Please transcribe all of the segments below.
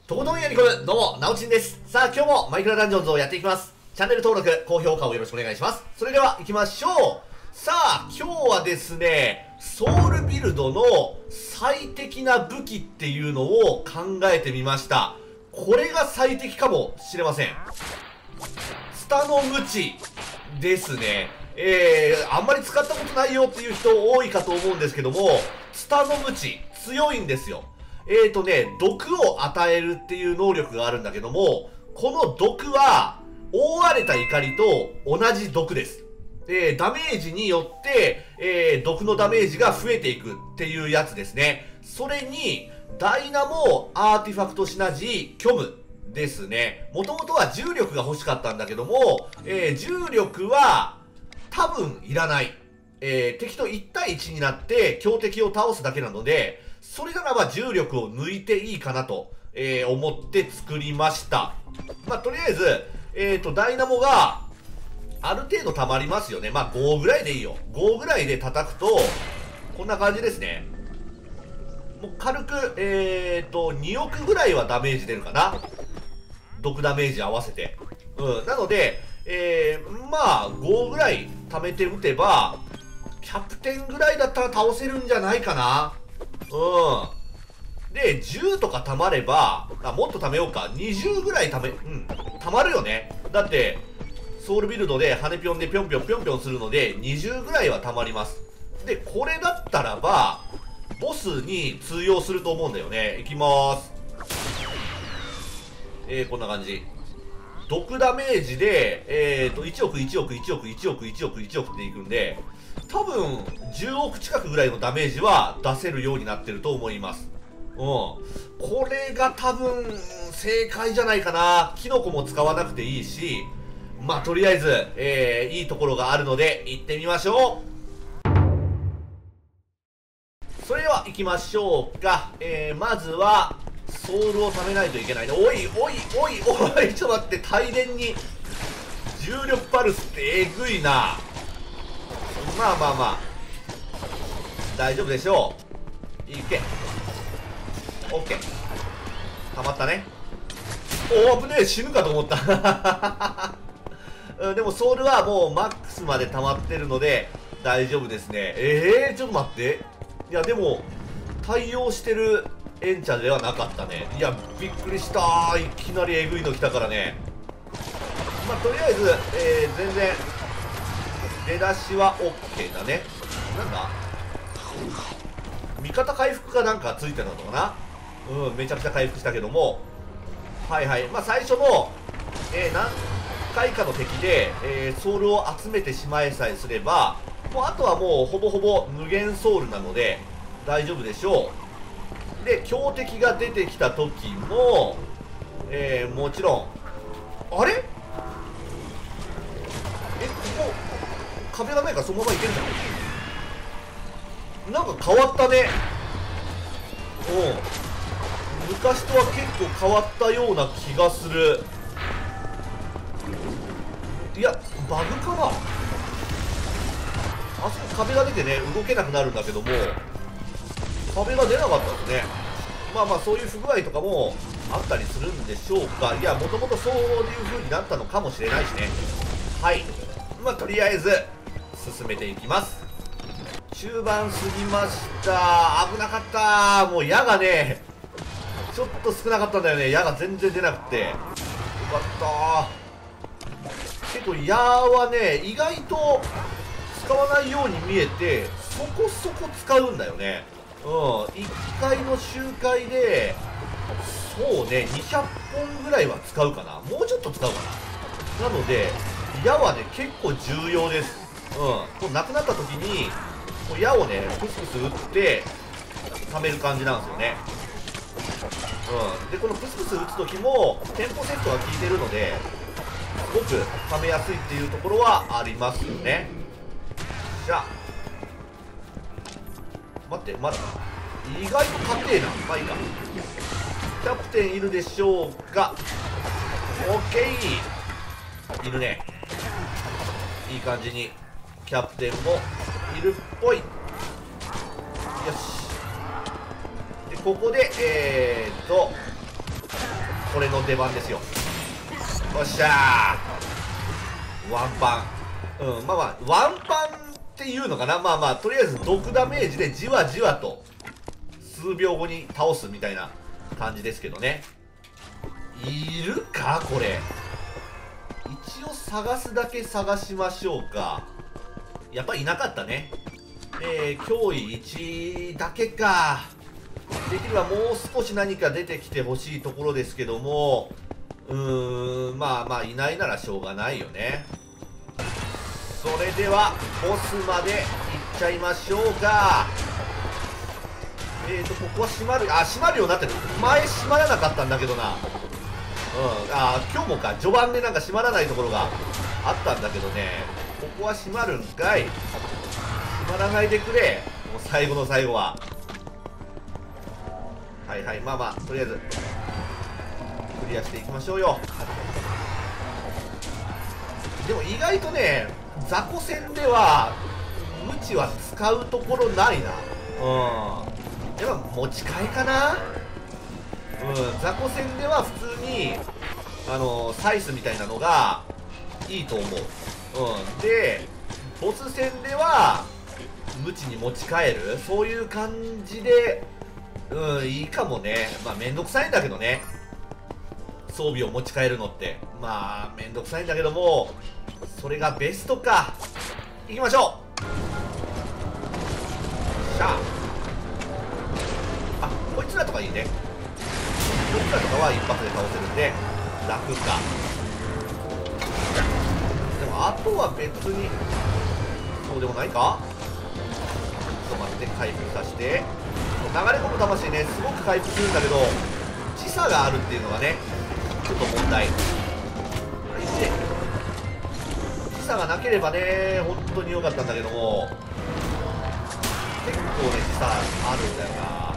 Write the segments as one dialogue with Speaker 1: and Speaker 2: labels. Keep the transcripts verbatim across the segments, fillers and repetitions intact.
Speaker 1: とことんやり込む、どうも、なおちんです。さあ、今日もマイクラダンジョンズをやっていきます。チャンネル登録、高評価をよろしくお願いします。それでは、行きましょう。さあ、今日はですね、ソウルビルドの最適な武器っていうのを考えてみました。これが最適かもしれません。ツタのムチですね。えー、あんまり使ったことないよっていう人多いかと思うんですけども、ツタのムチ、強いんですよ。えーとね、毒を与えるっていう能力があるんだけども、この毒は、覆われた怒りと同じ毒です。えー、ダメージによって、えー、毒のダメージが増えていくっていうやつですね。それに、ダイナモアーティファクトシナジー虚無ですね。もともとは重力が欲しかったんだけども、えー、重力は多分いらない。えー、敵といち対いちになって強敵を倒すだけなので、それならば重力を抜いていいかなと、えー、思って作りました。まあ、とりあえず、えっと、ダイナモが、ある程度溜まりますよね。まあ、ごぐらいでいいよ。ごぐらいで叩くと、こんな感じですね。もう軽く、えっと、におくぐらいはダメージ出るかな。毒ダメージ合わせて。うん。なので、えー、まあ、ごぐらい貯めて打てば、キャプテンぐらいだったら倒せるんじゃないかな。うん。で、じゅうとか貯まれば、あ、もっと貯めようか。にじゅうぐらい貯め、うん。貯まるよね。だって、ソウルビルドで羽ぴょんでぴょんぴょんぴょんぴょんするので、にじゅうぐらいは貯まります。で、これだったらば、ボスに通用すると思うんだよね。いきまーす。えー、こんな感じ。毒ダメージで、えーと、いちおく、いちおく、いちおく、いちおく、いちおく、いちおくっていくんで、多分、じゅうおく近くぐらいのダメージは出せるようになってると思います。うん。これが多分、正解じゃないかな。キノコも使わなくていいし、まあ、とりあえず、えー、いいところがあるので、行ってみましょう。それでは、行きましょうか。えー、まずは、ソウルを貯めないといけないね。おい、おい、おい、おい、ちょっと待って、大連に、重力パルスってえぐいな。まあまあまあ、大丈夫でしょう。いけ。オッケー。溜まったね。おー、危ねえ、死ぬかと思った。でもソウルはもうマックスまで溜まってるので大丈夫ですね。えー、ちょっと待って。いや、でも、対応してるエンチャではなかったね。いや、びっくりしたー。いきなりえぐいの来たからね。まあ、とりあえず、えー、全然、出だしは OK だね。なんだ味方回復かなんかついてたのかな。うん、めちゃくちゃ回復したけども。はいはい。まあ、最初の、えー、何回かの敵で、えー、ソウルを集めてしまえさえすれば、もうあとはもうほぼほぼ無限ソウルなので、大丈夫でしょう。で、強敵が出てきた時も、えー、もちろん、あれえ、ここ、壁がないからそのままいけるじゃん。なんか変わったね。うん。昔とは結構変わったような気がする。いや、バグかな。あそこ壁が出てね、動けなくなるんだけども、壁が出なかったですね。まあまあ、そういう不具合とかもあったりするんでしょうか。いや、もともとそういう風になったのかもしれないしね。はい。まあ、とりあえず、進めていきます。中盤過ぎました。危なかった。もう矢がね、ちょっと少なかったんだよね。矢が全然出なくて。よかった。結構矢はね、意外と使わないように見えて、そこそこ使うんだよね。うん。いっかいの周回で、そうね、にひゃっぽんぐらいは使うかな。もうちょっと使うかな。なので、矢はね、結構重要です。うん。こうなくなった時に、こう矢をね、プスプス打って、溜める感じなんですよね。うん。で、このプスプス打つ時も、テンポセットが効いてるので、すごく溜めやすいっていうところはありますよね。じゃあ待って、まだ意外と硬えな。まあいいか。キャプテンいるでしょうか。オッケー、いるね。いい感じにキャプテンもいるっぽい。よし。でここでえーっとこれの出番ですよ。よっしゃー、ワンパン。うん、まあまあワンパンっていうのかな。まあまあとりあえず毒ダメージでじわじわと数秒後に倒すみたいな感じですけどね。いるかこれ。一応探すだけ探しましょうか。やっぱいなかったね。えー、脅威いちだけか。できればもう少し何か出てきてほしいところですけども、うーん、まあまあいないならしょうがないよね。それではボスまで行っちゃいましょうか。えーとここは閉まる、あ、閉まるようになってる。前閉まらなかったんだけどな。うん、あ、今日もか。序盤でなんか閉まらないところがあったんだけどね。ここは閉まるんかい。閉まらないでくれ、もう最後の最後は。はいはい、まあまあとりあえずクリアしていきましょうよ。でも意外とね、雑魚戦では無知は使うところないな。うん、やっぱ持ち替えかな。うん、雑魚戦では普通にあのサイスみたいなのがいいと思う。うん、でボス戦では無知に持ち帰る、そういう感じで、うん、いいかもね。まあめんどくさいんだけどね、装備を持ち帰るのって。まあめんどくさいんだけども、それがベストか。いきましょう。しゃあ、あ、こいつらとかいいね。こいつらとかは一発で倒せるんで楽か。でもあとは別にそうでもないか。ちょっと待って、回復させて。流れ込む魂ね、すごく回復するんだけど時差があるっていうのがねちょっと問題。時差がなければね本当に良かったんだけども、結構ね時差あるんだよな。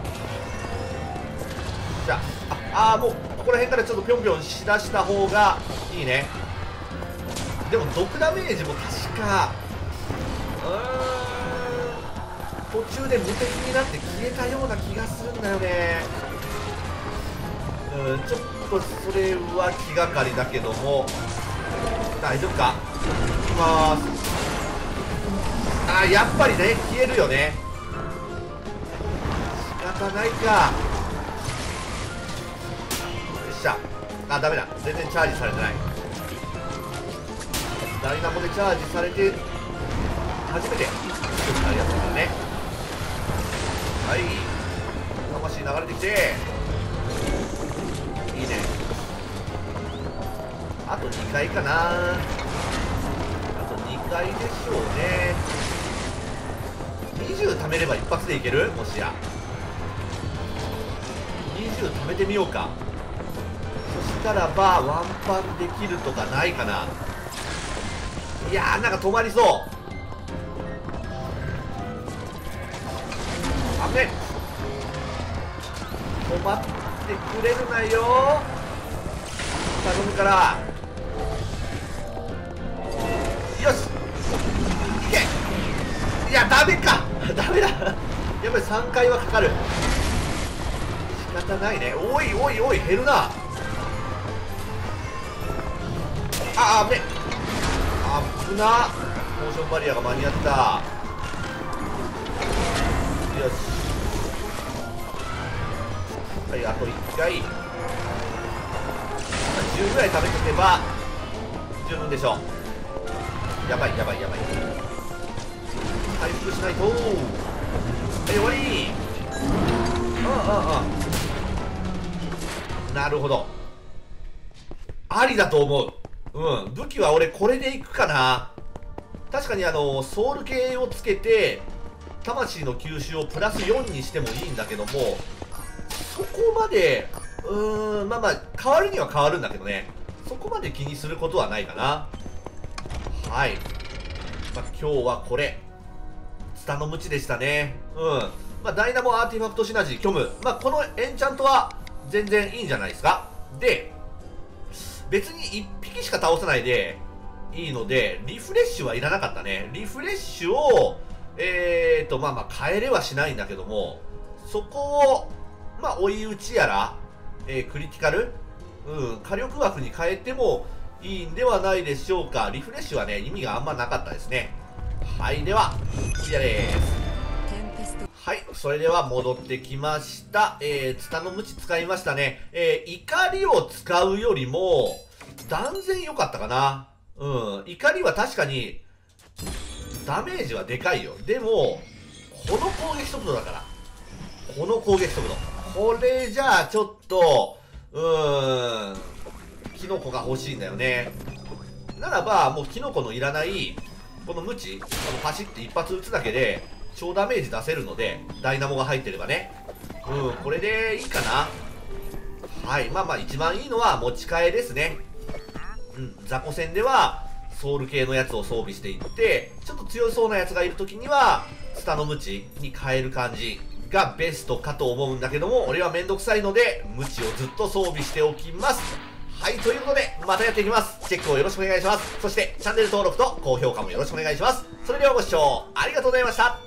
Speaker 1: じゃあ、ああ、もうここら辺からちょっとぴょんぴょんしだした方がいいね。でも毒ダメージも確かうーん途中で無敵になって消えたような気がするんだよね。うん、ちょっとそれは気がかりだけども大丈夫か。いきまーす。あー、やっぱりね消えるよね。仕方ないか。よっしゃ。あ、ダメだ、全然チャージされてない。ダイナモでチャージされて初めて強くなるやつだからね。はい、魂流れてきていいね。あとにかいかな。あとにかいでしょうね。にじゅう貯めれば一発でいける。もしやにじゅう貯めてみようか。そしたらばワンパンできるとかないかな。いやー、なんか止まりそう。あめ止まってくれるなよ、頼むから。よし、いけ。いやダメかダメだやっぱりさんかいはかかる。仕方ないね。おいおいおい、減るな。ああ、危ね、危な。モーションバリアが間に合った。よし、はい、あといっかい。じゅうぐらい食べとけば十分でしょう。やばいやばいやばい、回復しないと。はい、終わり。ああああ、なるほど、ありだと思う。うん、武器は俺これでいくかな。確かにあのソウル系をつけて魂の吸収をプラスよんにしてもいいんだけども、そこまでうーん、まあまあ変わるには変わるんだけどね、そこまで気にすることはないかな。はい、まあ、今日はこれツタのムチでしたね。うん、まあ、ダイナモアーティファクトシナジー虚無、まあ、このエンチャントは全然いいんじゃないですか。で別にいっぴきしか倒さないでいいのでリフレッシュはいらなかったね。リフレッシュをえーとまあまあ変えれはしないんだけども、そこをまあ追い打ちやら、えー、クリティカルうん、火力枠に変えてもいいんではないでしょうか。リフレッシュはね、意味があんまなかったですね。はい、では、クリアです。はい、それでは戻ってきました。えー、ツタのムチ使いましたね。えー、怒りを使うよりも、断然良かったかな。うん、怒りは確かに、ダメージはでかいよ。でも、この攻撃速度だから。この攻撃速度。これじゃあ、ちょっと、うーん、キノコが欲しいんだよね。ならば、もうキノコのいらない、このムチ、このパシって一発撃つだけで、超ダメージ出せるので、ダイナモが入ってればね。うん、これでいいかな。はい、まあまあ一番いいのは持ち替えですね。うん、雑魚戦では、ソウル系のやつを装備していって、ちょっと強そうなやつがいるときには、ツタのムチに変える感じがベストかと思うんだけども、俺はめんどくさいので、ムチをずっと装備しておきます。はい、ということで、またやっていきます。チェックをよろしくお願いします。そして、チャンネル登録と高評価もよろしくお願いします。それではご視聴ありがとうございました。